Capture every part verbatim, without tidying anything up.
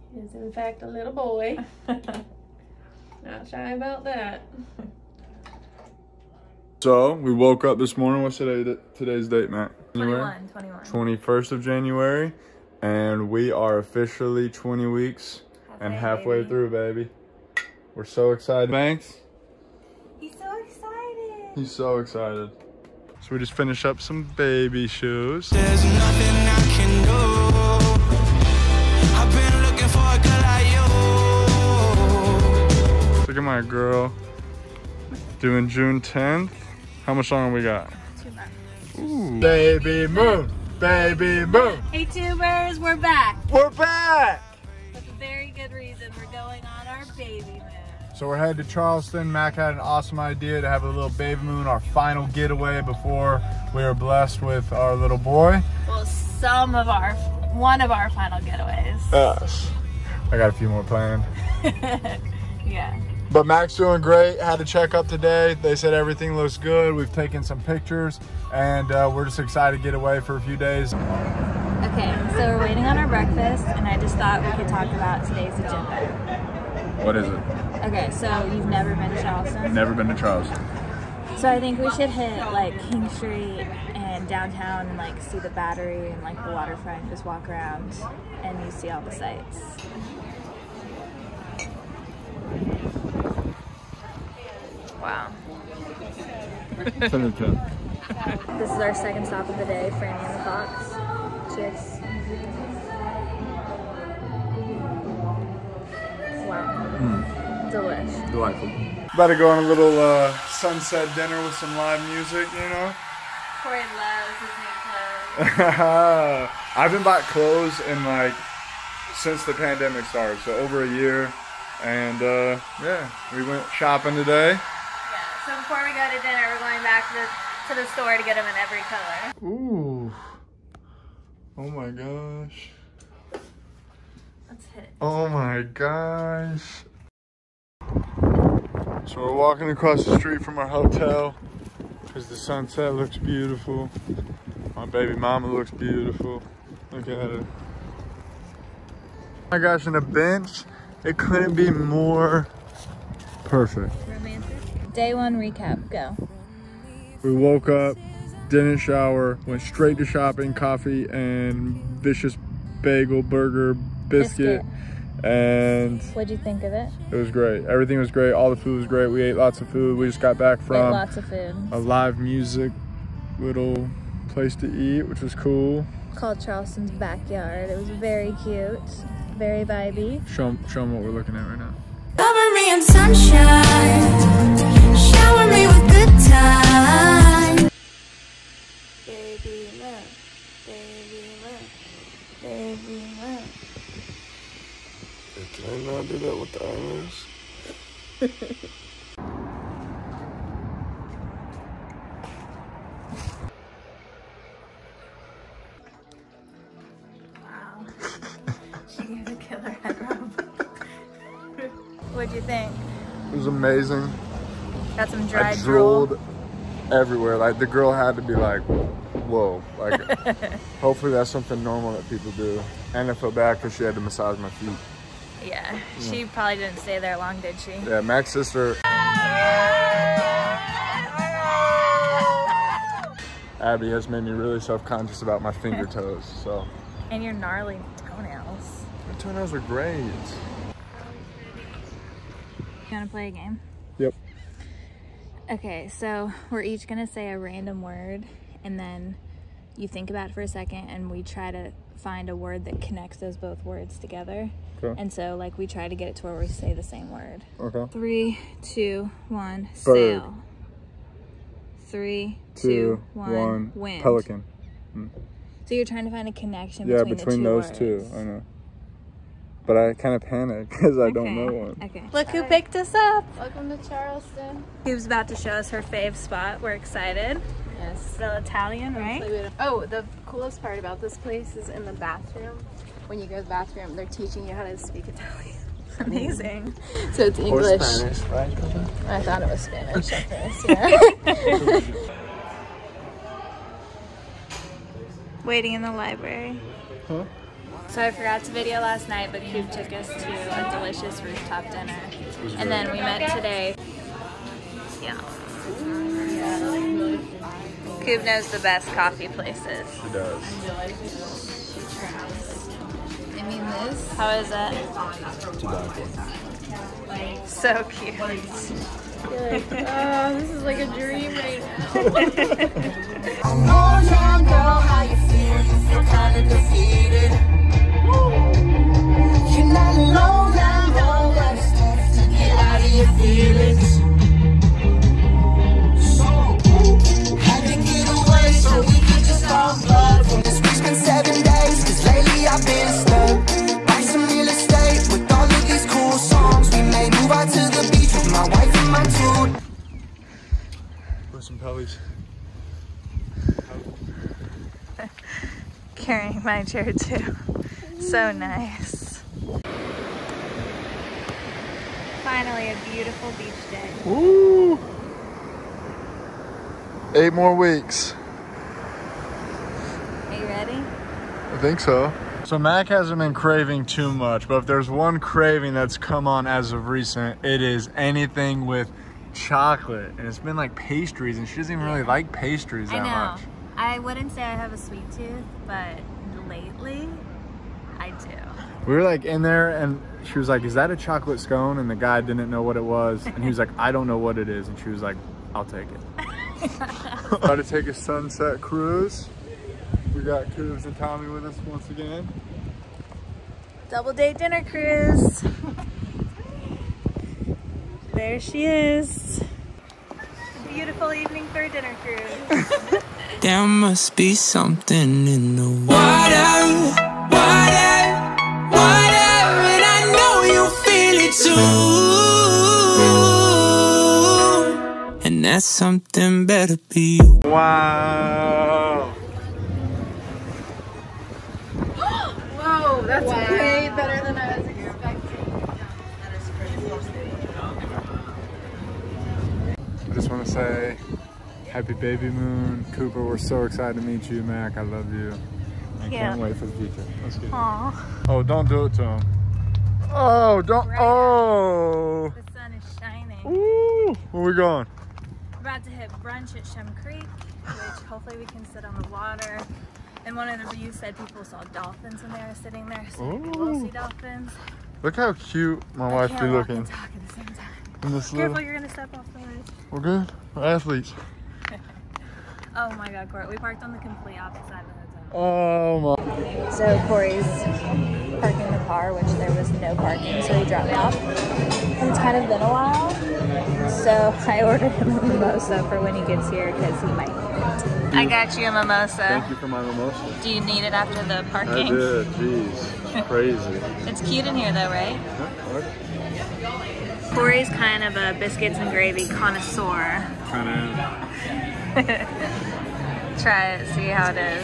He is in fact a little boy. Not shy about that. So, we woke up this morning. What's today, today's date, Matt? twenty-one, twenty-one. twenty-first of January. And we are officially twenty weeks halfway, and halfway baby. through, baby. We're so excited. Banks? He's so excited. He's so excited. So we just finished up some baby shoes. There's nothing I can do. I've been looking for a girl like you. Look at my girl. Doing June tenth. How much longer we got? Two months. Ooh. Baby moon. Baby moon. Hey tubers, we're back. We're back. That's a very good reason we're going on our baby moon. So we're headed to Charleston. Mac had an awesome idea to have a little baby moon, our final getaway before we are blessed with our little boy. Well, some of our, one of our final getaways. Yes. I got a few more planned. Yeah. But Mac's doing great. Had a checkup today. They said everything looks good. We've taken some pictures and uh, we're just excited to get away for a few days. Okay, so we're waiting on our breakfast and I just thought we could talk about today's agenda. What is it? Okay, so you've never been to Charleston? Never been to Charleston. So I think we should hit like King Street and downtown and like see the Battery and like the waterfront and just walk around and you see all the sights. Wow. ten to ten. This is our second stop of the day, Franny and the Fox. Cheers. Wow. Mm. Delish. Delightful. About to go on a little uh, sunset dinner with some live music, you know? Corey loves his new clothes. I've been bought clothes in like, since the pandemic started, so over a year. And uh, yeah, we went shopping today. Yeah, so before we go to dinner, we're going back to the, to the store to get them in every color. Ooh. Oh my gosh. Let's hit it. Oh my gosh. So we're walking across the street from our hotel because the sunset looks beautiful. My baby mama looks beautiful. Look at her. Oh my gosh, and a bench. It couldn't be more perfect. Romantic. Day one recap, go. We woke up, didn't shower, went straight to shopping, coffee and vicious bagel, burger, biscuit. biscuit. And what'd you think of it? It was great. Everything was great. All the food was great. We ate lots of food. We just got back from ate lots of food. a live music little place to eat, which was cool. Called Charleston's Backyard. It was very cute. Very vibey. Show, show them what we're looking at right now. Cover me in sunshine, shower me with good time. Baby love, baby love, baby love. Can I not do that with the eyelids? What'd you think? It was amazing. Got some dry I drooled drool. everywhere. Like the girl had to be like, whoa. Like, hopefully that's something normal that people do. And I felt bad because she had to massage my feet. Yeah, yeah, she probably didn't stay there long, did she? Yeah, Mac's sister. Abby has made me really self-conscious about my finger toes, so. And your gnarly toenails. My toenails are great. You wanna play a game? Yep. Okay, so we're each gonna say a random word and then you think about it for a second and we try to find a word that connects those both words together. Okay. And so like we try to get it to where we say the same word. Okay. Three, two, one, Bird. sail. Three, Two, two, one, one, wind. pelican. Mm. So you're trying to find a connection Yeah, between, between the two those words. two, I know. But I kind of panicked because I Okay. don't know one. Okay. Look who picked us up. Welcome to Charleston. Who's about to show us her fave spot. We're excited. Yes. Still Italian, right? Oh, the coolest part about this place is in the bathroom. When you go to the bathroom, they're teaching you how to speak Italian. Amazing. So it's English. Or Spanish, right? I thought it was Spanish at first, yeah. Waiting in the library. Huh? So I forgot to video last night, but Coop took us to a delicious rooftop dinner. And then we met today. Yeah. Coop knows the best coffee places. She does. I mean this. How is it? To die for. So cute. You're like, oh, this is like a dream right now. I'm no young girl, how you feel? You feel kinda defeated. You're not alone, I know that it's tough to get out of your feelings. So, had to get away so we could just all blood. This week's been seven days, cause lately I've been stuck. Buy some real estate with all of these cool songs we made. Move out to the beach with my wife and my two. With some pellies. Carrying my chair too. So nice. Finally, a beautiful beach day. Woo! Eight more weeks. Are you ready? I think so. So Mac hasn't been craving too much, but if there's one craving that's come on as of recent, it is anything with chocolate. And it's been like pastries, and she doesn't even really like pastries that I know. much. I wouldn't say I have a sweet tooth, but lately, I do. We were like in there, and she was like, is that a chocolate scone? And the guy didn't know what it was. And he was like, I don't know what it is. And she was like, I'll take it. About to take a sunset cruise. We got Coobs and Tommy with us once again. Double day dinner cruise. There she is. A beautiful evening for a dinner cruise. There must be something in the water, water, water, and I know you feel it too. And that something better be you. Wow. Whoa, that's way better than I was expecting. I just want to say happy baby moon. Cooper, we're so excited to meet you. Mac, I love you. I Yeah. can't wait for the future. Let's get it. Aww. Oh, don't do it to him. Oh, don't. Right. Oh. The sun is shining. Ooh. Where we going? We're about to hit brunch at Shem Creek, which hopefully we can sit on the water. And one of the reviews said people saw dolphins when they were sitting there, so maybe we'll Ooh. see dolphins. Look how cute my I wife can't be walk looking. and talk at the same time. In this Careful, little. you're gonna step off the ledge. We're good. We're athletes. Oh my god, Court, we parked on the complete opposite side of the hotel. Oh my. So Corey's parking the car, which there was no parking, so he dropped me off. And it's kind of been a while, so I ordered him a mimosa for when he gets here because he might need it. I got you a mimosa. Thank you for my mimosa. Do you need it after the I parking? did. Jeez. Crazy. It's cute in here though, right? Corey's kind of a biscuits and gravy connoisseur. Kind of. Try it, see how it is.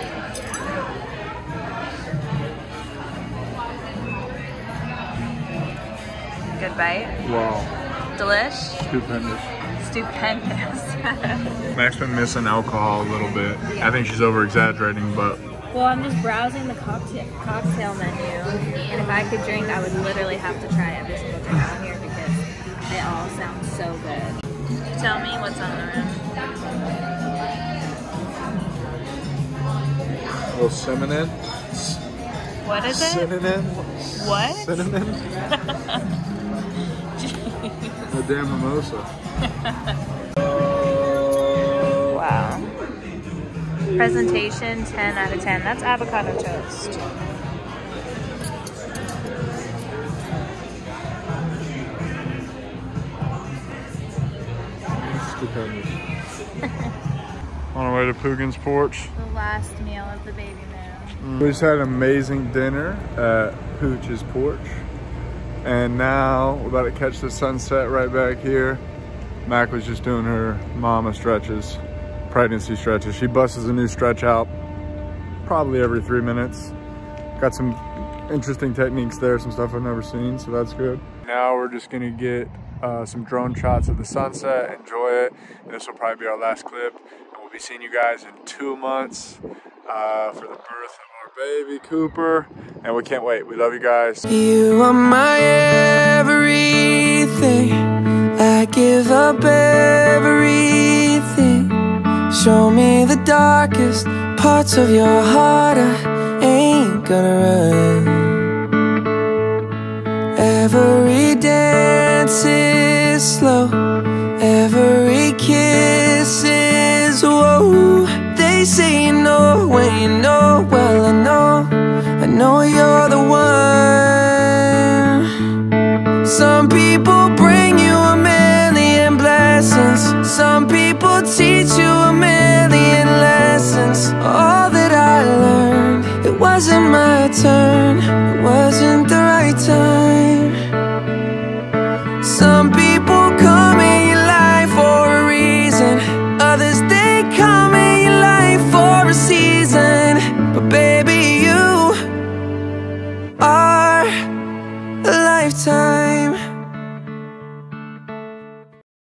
Good bite. Wow. Delish. Stupendous. Stupendous. Mac's been missing alcohol a little bit. I think she's over exaggerating, but Well, I'm just browsing the cocktail cocktail menu, and if I could drink, I would literally have to try every single drink on here because they all sound so good. Tell me what's on the rim. a little cinnamon. What is it? Cinnamon. What? Cinnamon. A damn mimosa. Wow. Presentation, ten out of ten. That's avocado toast. Stupendous. On our way to Poogan's porch. The last meal of the baby moon. We just had an amazing dinner at Pooch's porch. And now we're about to catch the sunset right back here. Mac was just doing her mama stretches, pregnancy stretches. She busts a new stretch out probably every three minutes. Got some interesting techniques there, some stuff I've never seen, so that's good. Now we're just gonna get uh, some drone shots of the sunset, enjoy it. This will probably be our last clip. And we'll be seeing you guys in two months uh, for the birth of our baby Cooper, and we can't wait. We love you guys. You are my everything. I give up everything. Show me the darkest parts of your heart. I ain't gonna run. Every dance is slow, every kiss is whoa. They say